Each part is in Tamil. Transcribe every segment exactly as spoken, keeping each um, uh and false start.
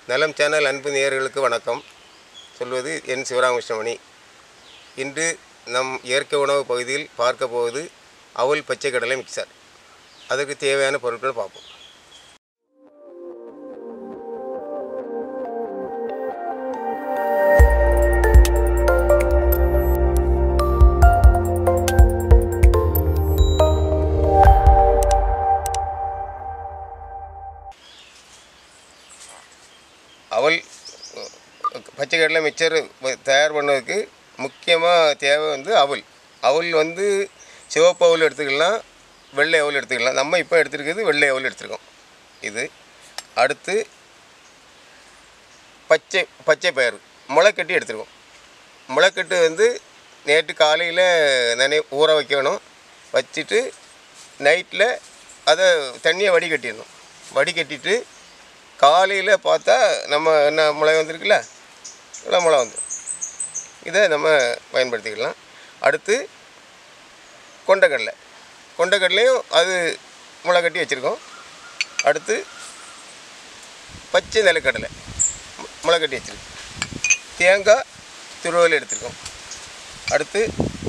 நலம் சேனல் அன்பு நேயர்களுக்கு வணக்கம். சொல்வது என் சிவராமகிருஷ்ணமணி. இன்று நம் இயற்கை உணவு பகுதியில் பார்க்க போவது அவல் பச்சை கடலை மிக்சர். அதற்கு தேவையான பொருட்கள் பார்ப்போம். அவல் பச்சை கடலை மிக்சர் தயார் பண்ணுறதுக்கு முக்கியமாக தேவை வந்து அவல். அவல் வந்து சிவப்பு அவல் எடுத்துக்கலாம், வெள்ளை அவல் எடுத்துக்கலாம். நம்ம இப்போ எடுத்துருக்கிறது வெள்ளை அவல் எடுத்துருக்கோம். இது அடுத்து பச்சை பச்சை பயிறு முளைக்கட்டி எடுத்துருக்கோம். முளைக்கட்டு வந்து நேற்று காலையில் நனை ஊற வைக்கணும். வச்சுட்டு நைட்டில் அதை தண்ணியை வடிகட்டிடணும். வடிகட்டிட்டு காலையில் பார்த்தா நம்ம என்ன முளை வந்துருக்குல்ல, நல்லா முளை வந்து இதை நம்ம பயன்படுத்திக்கலாம். அடுத்து கொண்டக்கடலை கொண்டக்கடலையும் அது முளை கட்டி வச்சுருக்கோம். அடுத்து பச்சை நிலக்கடலை முளை கட்டி வச்சுருக்கோம். தேங்காய் துருவல் எடுத்துருக்கோம். அடுத்து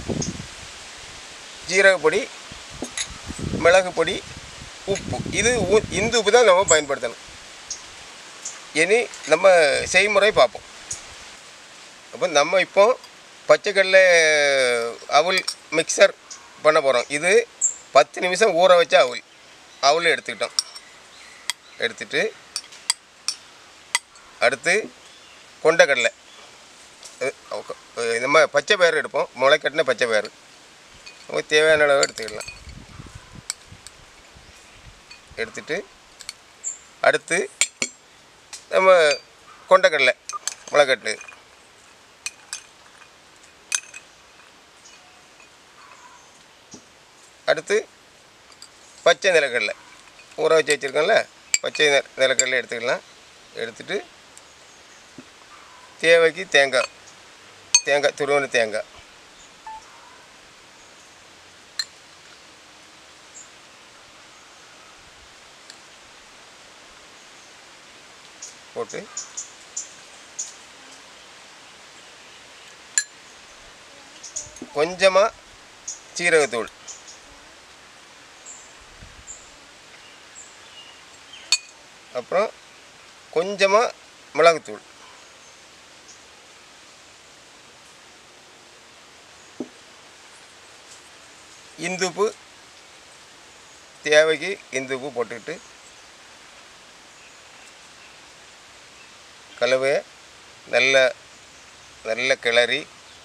ஜீரகப்பொடி, மிளகு பொடி, உப்பு. இது இந்த உப்பு தான் நம்ம பயன்படுத்தணும். இனி நம்ம செய்முறை பார்ப்போம். அப்போ நம்ம இப்போ பச்சைக்கடலை அவல் மிக்சர் பண்ண போகிறோம். இது பத்து நிமிஷம் ஊற வச்ச அவல் அவல் எடுத்துக்கிட்டோம். எடுத்துட்டு அடுத்து கொண்டக்கடலை, நம்ம பச்சை பயிறு எடுப்போம். முளைக்கட்டின பச்சை பயிறு நமக்கு தேவையான அளவு எடுத்துக்கலாம். எடுத்துட்டு அடுத்து நம்ம கொண்டக்கடலை முளைக்கட்டு, அடுத்து பச்சை நிலக்கடலை ஊற வச்சு வச்சுருக்கோம்ல, பச்சை நிலக்கடலை எடுத்துக்கலாம். எடுத்துட்டு தேவைக்கு தேங்காய் தேங்காய் துருவன தேங்காய் போட்டு கொஞ்சமாக சீரகத்தூள், அப்புறம் கொஞ்சமாக மிளகுத்தூள், இந்துப்பு தேவைக்கு இந்துப்பு போட்டுக்கிட்டு கலவை நல்ல நல்ல கிளறி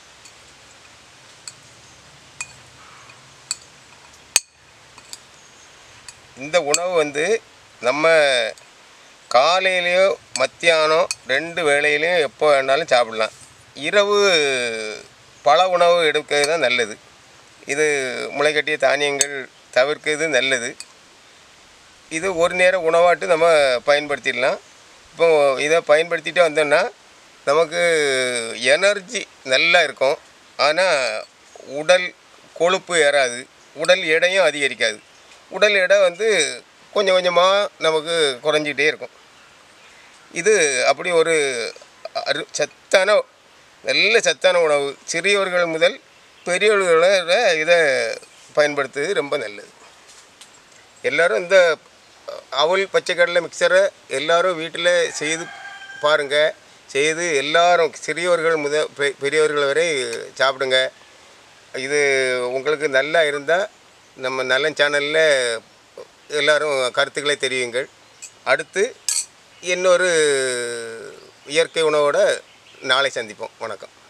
இந்த உணவு வந்து நம்ம காலையிலையோ மத்தியானம் ரெண்டு வேளையிலையும் எப்போ வேணாலும் சாப்பிடலாம். இரவு பல உணவு எடுக்கிறது தான் நல்லது. இது முளைக்கட்டிய தானியங்கள் தவிர்க்கிறது நல்லது. இது ஒரு நேர உணவாட்டு நம்ம பயன்படுத்திடலாம். இப்போ இதை பயன்படுத்திகிட்டே வந்தோம்னா நமக்கு எனர்ஜி நல்லா இருக்கும். ஆனால் உடல் கொழுப்பு ஏறாது, உடல் எடையும் அதிகரிக்காது. உடல் எடை வந்து கொஞ்சம் கொஞ்சமாக நமக்கு குறைஞ்சிக்கிட்டே இருக்கும். இது அப்படி ஒரு அரு சத்தான நல்ல சத்தான உணவு. சிறியவர்கள் முதல் பெரியவர்களை இதை பயன்படுத்துவது ரொம்ப நல்லது. எல்லோரும் இந்த அவல் பச்சைக்கடலை மிக்சரை எல்லோரும் வீட்டில் செய்து பாருங்கள். செய்து எல்லோரும் சிறியவர்கள் முத பெரியவர்கள் வரை சாப்பிடுங்க. இது உங்களுக்கு நல்லா இருந்தால் நம்ம நல்ல சேனலில் எல்லோரும் கருத்துக்களை தெரிவிங்கள். அடுத்து இன்னொரு இயற்கை உணவோடு நாளை சந்திப்போம். வணக்கம்.